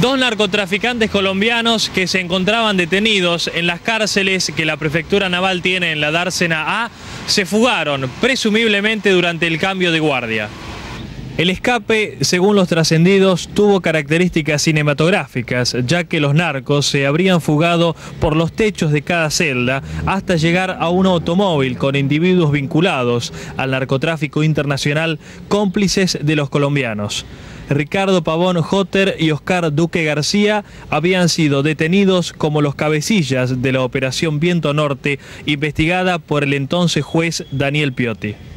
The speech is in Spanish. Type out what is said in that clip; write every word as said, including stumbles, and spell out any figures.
Dos narcotraficantes colombianos que se encontraban detenidos en las cárceles que la Prefectura Naval tiene en la Dársena A se fugaron, presumiblemente durante el cambio de guardia. El escape, según los trascendidos, tuvo características cinematográficas, ya que los narcos se habrían fugado por los techos de cada celda hasta llegar a un automóvil con individuos vinculados al narcotráfico internacional, cómplices de los colombianos. Ricardo Pavón Jotter y Oscar Duque García habían sido detenidos como los cabecillas de la Operación Viento Norte, investigada por el entonces juez Daniel Piotti.